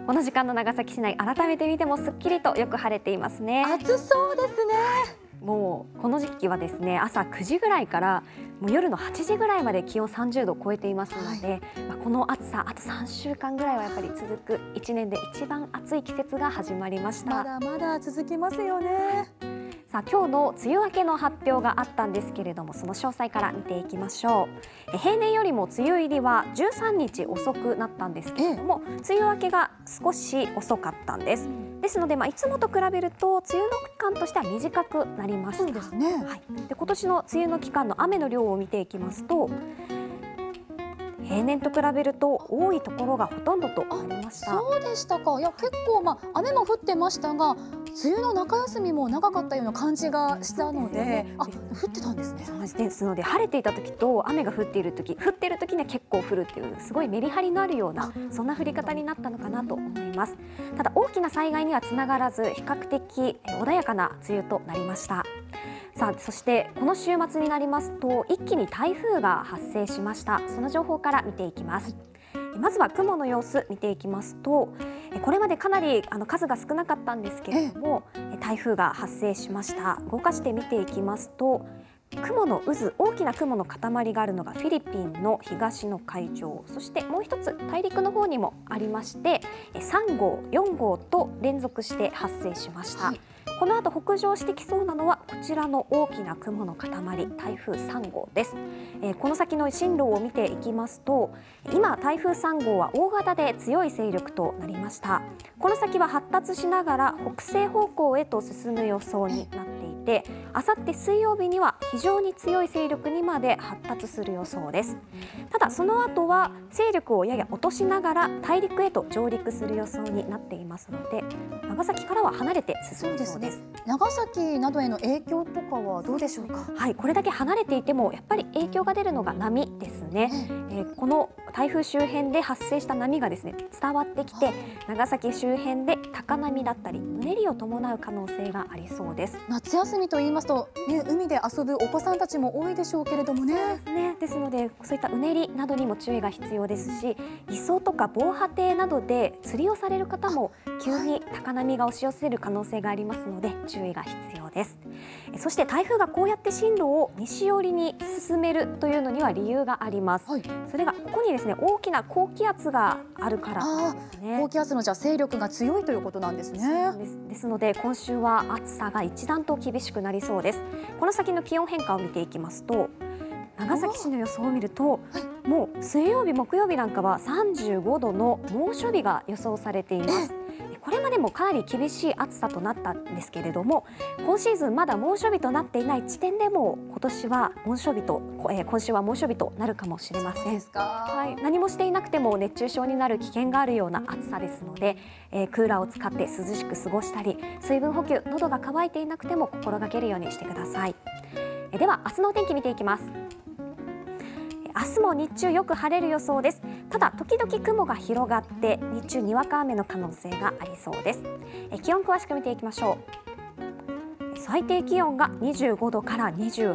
この時間の長崎市内、改めて見てもすっきりとよく晴れていますね。 暑そうですね。 もうこの時期はですね、朝9時ぐらいからもう夜の8時ぐらいまで気温30度を超えていますので、この暑さあと3週間ぐらいはやっぱり続く、1年で一番暑い季節が始まりました。 まだまだ続きますよね。 さあ、今日の梅雨明けの発表があったんですけれども、その詳細から見ていきましょう。平年よりも梅雨入りは13日遅くなったんですけれども、梅雨明けが少し遅かったんです。ですので、いつもと比べると梅雨の期間としては短くなりました。 そうですね。 で、今年の梅雨の期間の雨の量を見ていきますと、平年と比べると多いところがほとんどとなりました。 そうでしたか。いや、結構雨も降ってましたが、梅雨の中休みも長かったような感じがしたので、降ってたんですね。 ですので、晴れていた時と雨が降っている時には結構降るっていう、すごいメリハリのあるような、そんな降り方になったのかなと思います。ただ大きな災害にはつながらず、比較的穏やかな梅雨となりました。さあ、そしてこの週末になりますと一気に台風が発生しました。その情報から見ていきます。まずは雲の様子見ていきますと、これまでかなり数が少なかったんですけれども、台風が発生しました。動かして見ていきますと、雲の渦、大きな雲の塊があるのがフィリピンの東の海上、そしてもう一つ大陸の方にもありまして、3号、4号と連続して発生しました。この後北上してきそうなのはこちらの大きな雲の塊、台風3号です。この先の進路を見ていきますと、今台風3号は大型で強い勢力となりました。この先は発達しながら北西方向へと進む予想になっていて、あさって水曜日には非常に強い勢力にまで発達する予想です。ただその後は勢力をやや落としながら大陸へと上陸する予想になっていますので、長崎からは離れて進みそうです。 長崎などへの影響とかはどうでしょうか。 はい、これだけ離れていてもやっぱり影響が出るのが波ですね。この台風周辺で発生した波がですね、伝わってきて、長崎周辺で高波だったりうねりを伴う可能性がありそうです。 夏休みと言いますと、海で遊ぶお子さんたちも多いでしょうけれどもね。 ですので、そういったうねりなどにも注意が必要ですし、磯とか防波堤などで釣りをされる方も急に高波が押し寄せる可能性がありますので注意が必要です。そして台風がこうやって進路を西寄りに進めるというのには理由があります。それがここにですね、大きな高気圧があるからなんですね。 高気圧の勢力が強いということなんですね。 ですので今週は暑さが一段と厳しくなりそうです。この先の気温変化を見ていきますと、長崎市の予想を見ると、もう水曜日木曜日なんかは35度の猛暑日が予想されています。これまでもかなり厳しい暑さとなったんですけれども、今シーズンまだ猛暑日となっていない地点でも今週は猛暑日となるかもしれません。何もしていなくても熱中症になる危険があるような暑さですので、クーラーを使って涼しく過ごしたり、水分補給、喉が渇いていなくても心がけるようにしてください。では明日のお天気見ていきます。明日も日中よく晴れる予想です。ただ時々雲が広がって日中にわか雨の可能性がありそうです。気温詳しく見ていきましょう。最低気温が25度から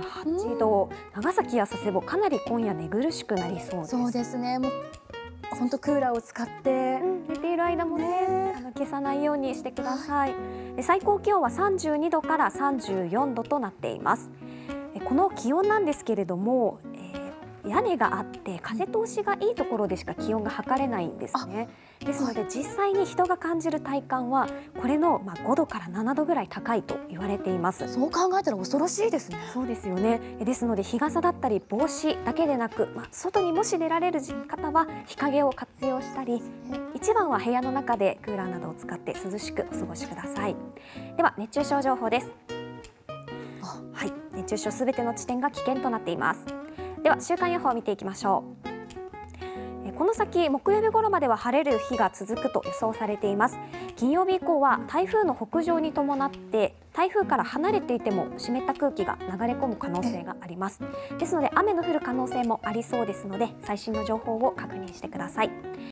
28度、長崎や佐世保かなり今夜寝苦しくなりそうです。 そうですね。もう本当クーラーを使って、 寝ている間もね、消さないようにしてください。最高気温は32度から34度となっています。この気温なんですけれども、屋根があって風通しがいいところでしか気温が測れないんですね。ですので実際に人が感じる体感はこれの5度から7度ぐらい高いと言われています。 そう考えたら恐ろしいですね。 そうですよね。ですので日傘だったり帽子だけでなく、外にもし出られる方は日陰を活用したり、一番は部屋の中でクーラーなどを使って涼しくお過ごしください。では熱中症情報です。熱中症すべての地点が危険となっています。では週間予報を見ていきましょう。この先木曜日頃までは晴れる日が続くと予想されています。金曜日以降は台風の北上に伴って台風から離れていても湿った空気が流れ込む可能性があります。ですので雨の降る可能性もありそうですので最新の情報を確認してください。